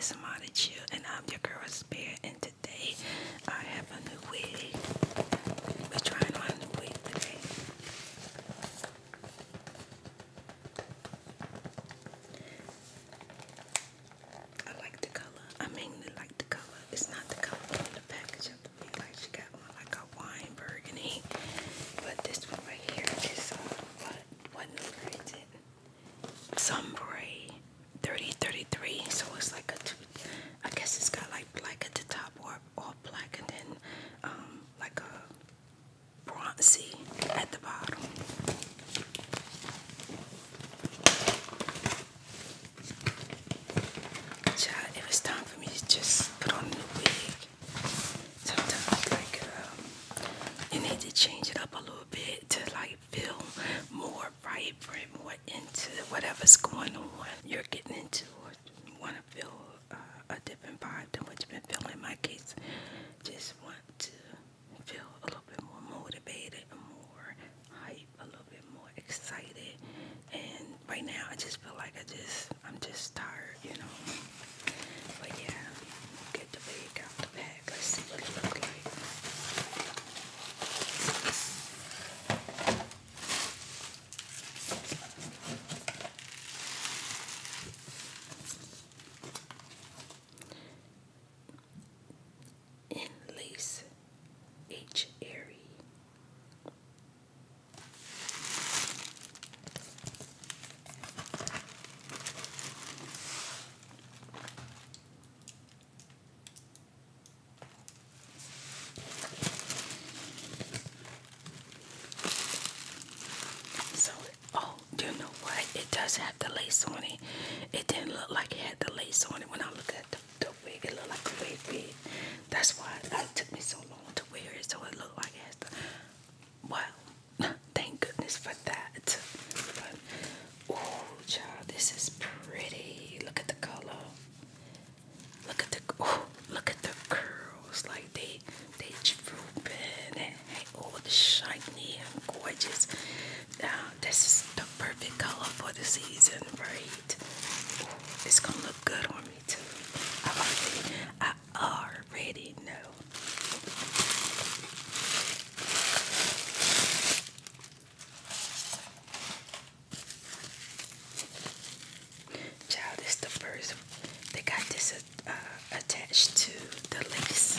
ASMR Chill, and I'm your girl Spare, and today I have a new wig. We're trying on a new wig today. I like the color. I mainly like the color. It's not the color on the package of the wig. Like she got one like a wine burgundy, but this one right here is what number is it? Sombre 3033. So it's like a two. I guess it's got like black at the top or all black, and then like a bronzy at the bottom. Child, if it's time for me to just put on a new wig, sometimes like you need to change it up a little bit to like feel more vibrant, more into whatever's going on you're getting into, or want to feel a different vibe than what you've been feeling. In my case, just want to feel a little bit more motivated, more hype, a little bit more excited. And right now, I just feel like I'm just tired, you know. But yeah, get the wig out the bag. Let's see what it looks like. In lace H. Airy. So, oh, you know what? It does have the lace on it. It didn't look like it had the lace on it when I looked at the wig. It looked like a wig wig. That's why it took me so long to wear it, so it looked like it has the. Well, thank goodness for that. But, oh, child, this is pretty. Look at the color. Look at the curls. Like they drooping and all the shiny and gorgeous. This is the perfect color for the season, right? Ooh, it's gonna look good on me too. I already know. Child, this the first. They got this attached to the lace.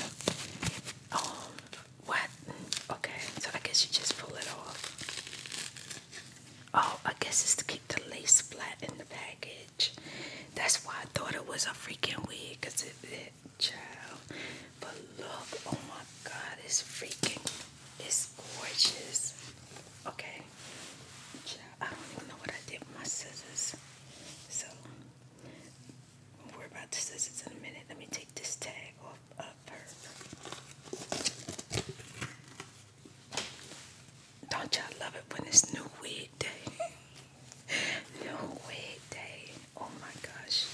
What? Okay, so I guess you just pull it off. Oh, I guess it's to keep the lace flat in the package. That's why I thought it was a freaking wig, cause it child. But look, oh my God, it's gorgeous. Okay, child, I don't even know what I did with my scissors. So, we'll worry about the scissors in a minute. Let me take this tag off of her. Don't y'all love it when it's new wig day? New wig day. Oh my gosh.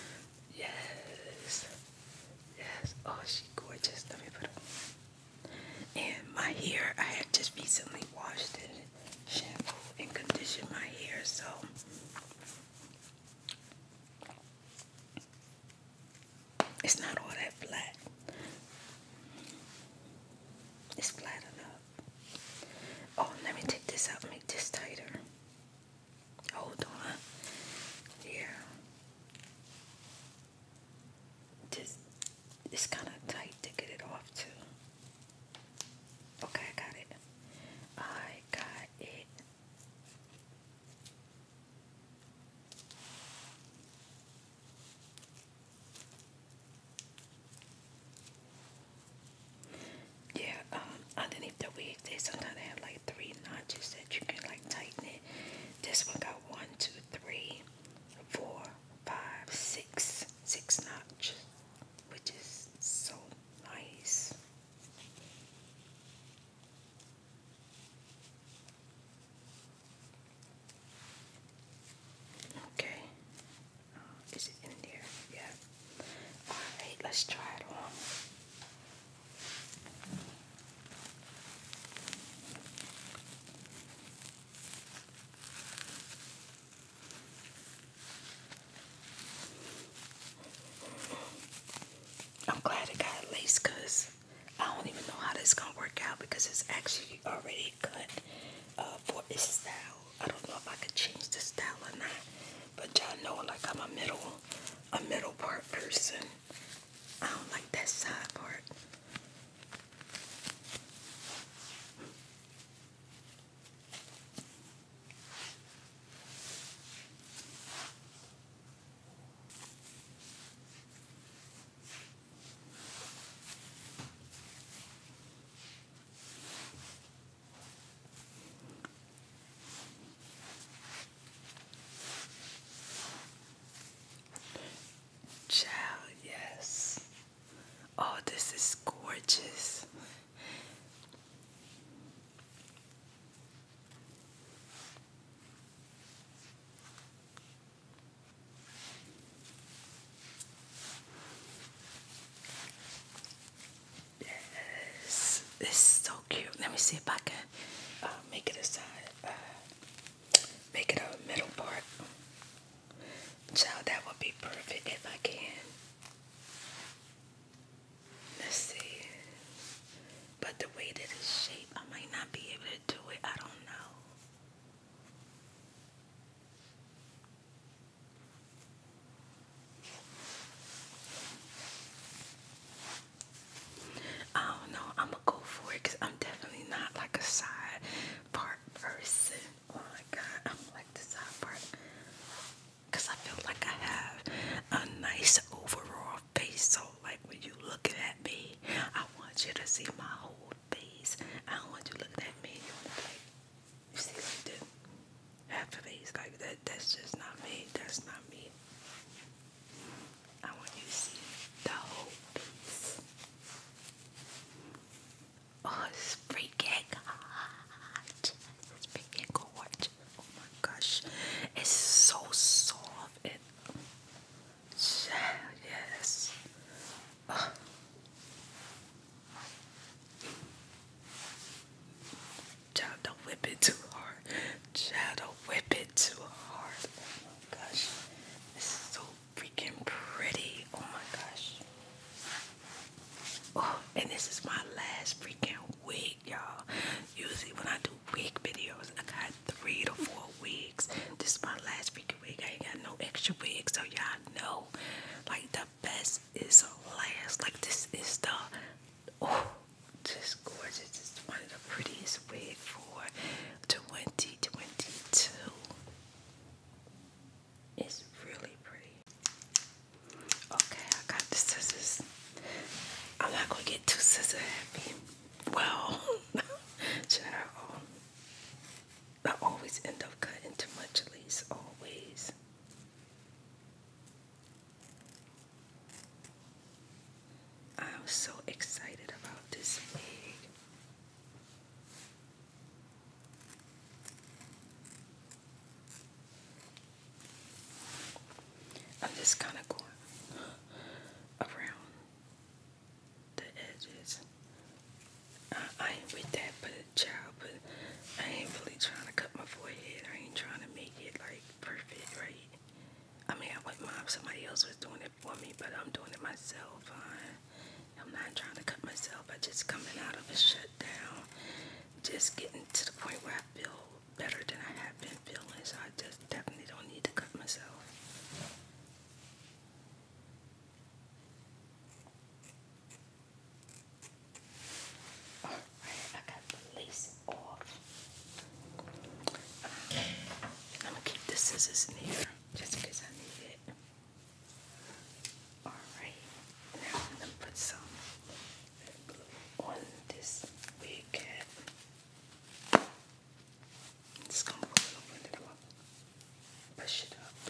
Yes. Yes. Oh, she's gorgeous. Let me put her on. And my hair, I had just recently washed it, shampoo and conditioned my hair, so it's not all that flat. It's flat enough. Oh, let me take this out and make this tighter. Hold on. Yeah. It's kind of tight to get it off too. Okay, I got it. I got it. piece because I don't even know how this is gonna work out because it's actually already cut for its style. I don't know if I could change the style or not, but y'all know like I'm a middle part person. I don't like that side part. Child, yes. Oh, this is gorgeous. Yes, it's so cute. Let me see if I can make it a side, make it a middle part. Child, that would be perfect if I can. Let's see. But the way that it's shaped, I might not be able to do it. I don't know. I don't know. I'm gonna go for it because I'm definitely not like a side part person. Oh my god, I don't like the side part because I feel like I have a nice overall face. So like when you looking at me, I want you to see my whole face. I don't want you looking at me and you want to be like, you see like this half a face like that. That's just not me. That's not me. I want you to see the whole face. Oh, it's freaking hot. It's freaking gorgeous. Oh my gosh. It's so soft and yes. Ugh. Child, don't whip it too hard. Child, don't whip it too hard. Oh my gosh. It's so freaking pretty. Oh my gosh. Oh, and this is my last freaking wig, y'all. Usually when I do wig videos, I got 3 to 4 wigs. This is my last freaking wig. I ain't got no extra wigs, so y'all know. Like the best is last. Like this is the just gorgeous. It's one of the prettiest wigs for 2022. It's really pretty. Okay, I got the scissors. I'm not gonna get too scissor happy. Well, child, I always end up cutting too much lace. Always. I'm so excited about this wig. I'm just kind of going around the edges. I ain't with that, but child, but I ain't really trying to cut my forehead. I ain't trying to make it like perfect, right? I mean, I wouldn't mind if somebody else was doing it for me, but I'm doing it myself. I'm not trying to cut myself. I just coming out of a shutdown, just getting to the point where I feel better than I have been feeling. So I just definitely don't need to cut myself. Alright, I got the lace off. I'm gonna keep the scissors in here just in case I need it. Alright, now I'm gonna put some glue on this wig cap. Just gonna pull it over and then I'm gonna push it up.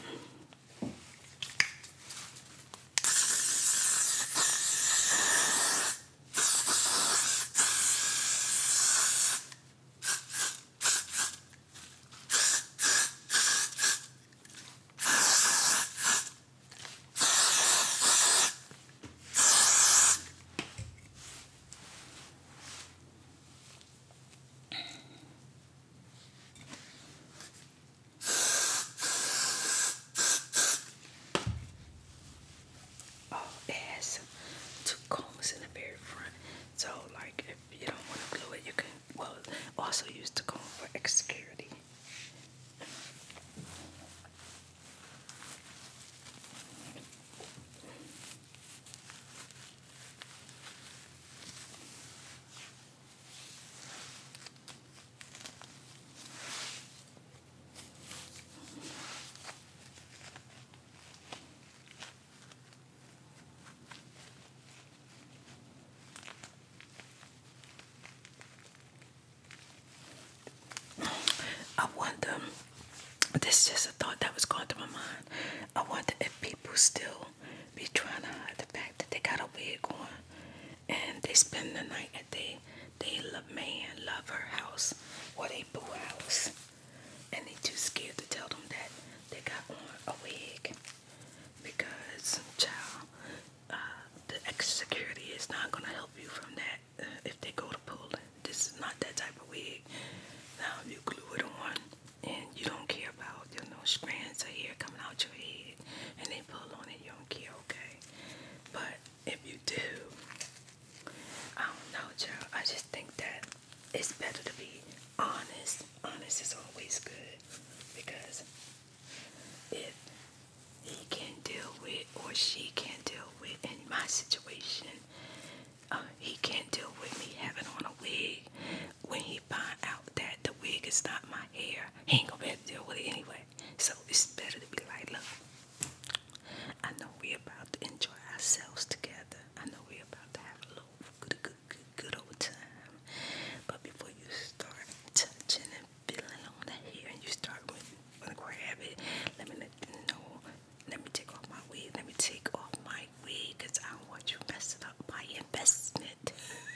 It's just a thought that was going through my mind. I wonder if people still be trying to hide the fact that they got a wig on and they spend the night at they man lover house or they boo house, and they too scared to tell them that they got on a wig because child, the extra security is not gonna help you from that if they go to pull it. This is not that type of wig. Now if you glue it on and you don't care about strands of hair coming out your head and they pull on it, you don't care, okay? But if you do, I don't know, child. I just think that it's better to be honest. Honest is always good because if he can't deal with or she can't deal with in my situation, he can't deal with me having on a wig. When he find out that the wig is not my hair, he ain't gonna be able to deal with it anyway. So it's better to be like, look, I know we're about to enjoy ourselves together. I know we're about to have a little good old time. But before you start touching and feeling on the hair and you start gonna grab it, let me let you know. Let me take off my wig. Let me take off my wig because I don't want you messing up my investment.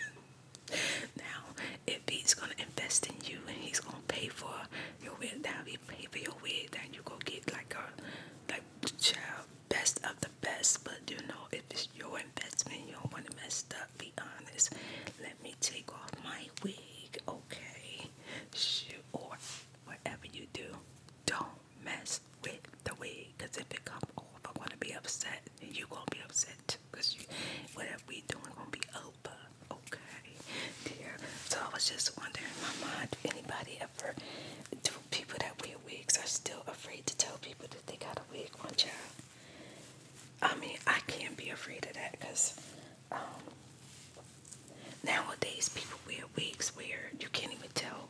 Now, if he's gonna invest in you and he's gonna pay for your wig, now he pay for your wig, then you go get like child, best of the best. But if it's your investment, you don't want to mess up. Be honest. Let me take off my wig, okay? Shoot, or whatever you do, don't mess with the wig, because if it comes off, I'm gonna be upset, and you gonna be upset too, because whatever we doing gonna be over. Okay, dear. So I was just wondering in my mind, do anybody ever, do people that wear wigs are still afraid to tell people that they got a wig on, child? I mean, I can't be afraid of that because nowadays people wear wigs where you can't even tell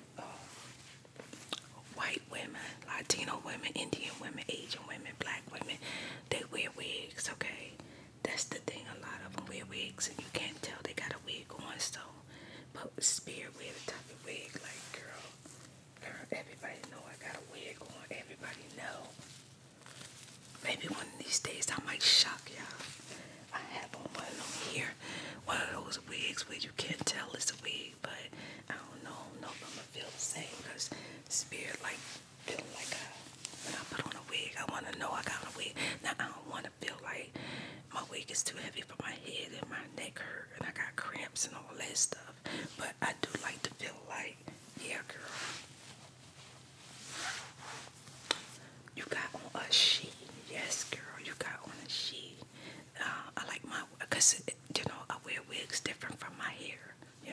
white women, Latino women, Indian women, Asian women, black women, they wear wigs, okay? That's the thing, a lot of them wear wigs and you can't tell they got a wig on, so, but Spirit wear the type of wig, like, girl, everybody know I got a wig on, everybody know. Maybe one of these days I might shock y'all. I have on one of here, one of those wigs where you can't tell it's a wig, but I don't know if I'm gonna feel the same, because Spirit like feeling like when I put on a wig, I want to know I got a wig. Now I don't want to feel like my wig is too heavy for my head and my neck hurt and I got cramps and all that stuff. But I do like to feel like, yeah, girl, you got on a sheet. Yes, girl, you got on a sheet. I like my, because I wear wigs different from my hair.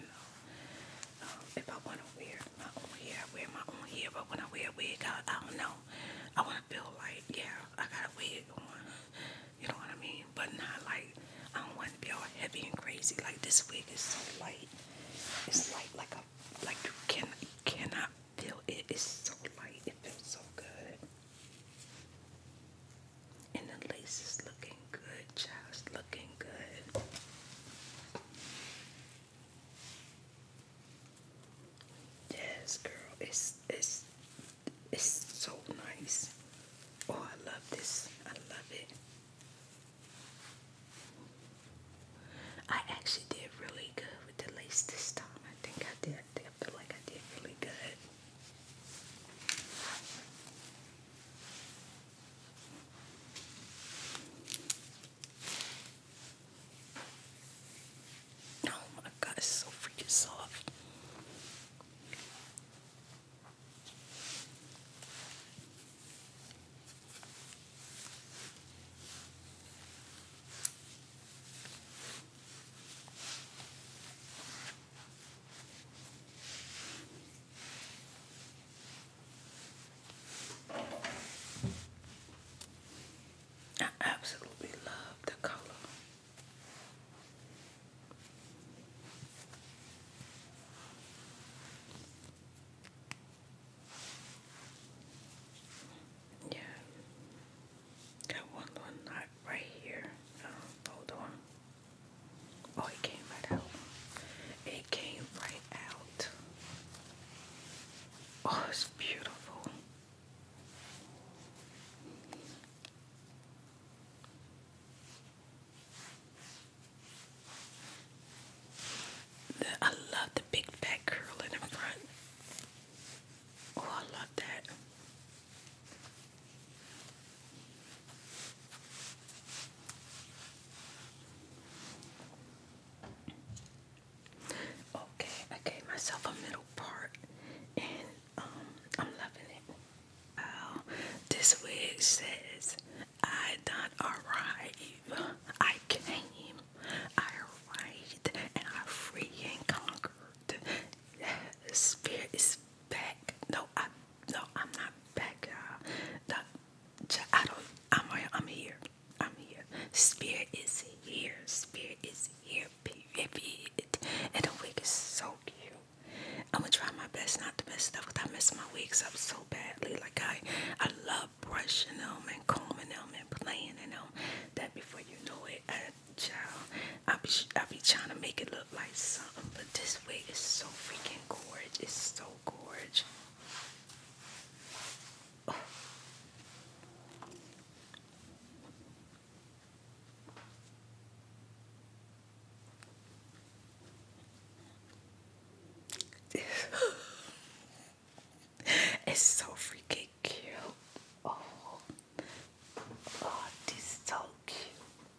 If I want to wear my own hair, I wear my own hair. But when I wear a wig, I don't know. I want to feel like, yeah, I got a wig on. You know what I mean? But not like, I don't want to be all heavy and crazy. Like, this wig is so light. It's light like you cannot feel it. It's so light. It feels so good. And the lace is looking good, child. It's looking good. Yes, girl. It's so nice. Oh, I love this. I love it. I actually did really good with the lace this time. I think I did. I feel like I did really good. Oh my God, it's so freaking soft. wig says, I done arrived. I came. I arrived and I free and conquered. The spirit is back. No, I'm not back, y'all. I don't. I'm here. I'm here. Spirit is here. Spirit is here. Period. And the wig is so cute. I'm gonna try my best not to mess it up, because I mess my wigs up so badly. Like I love brushing them and combing them and playing in them. That before you know it, child, I be trying to make it look like something. But this wig is so freaking gorgeous. It's so gorgeous. It's so freaking cute. Oh, oh, this is so cute.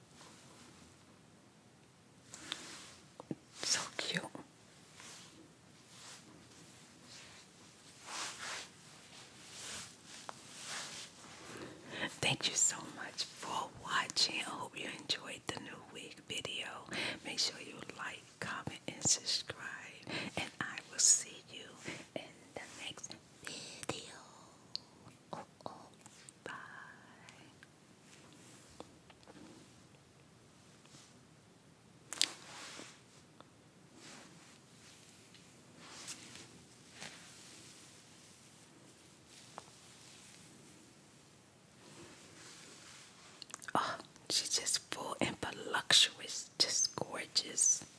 So cute. Thank you so much for watching. I hope you enjoyed the new wig video. Make sure you like, comment, and subscribe. And I will see you in the next video. Oh, oh, bye. Oh, she's just full and voluptuous, just gorgeous.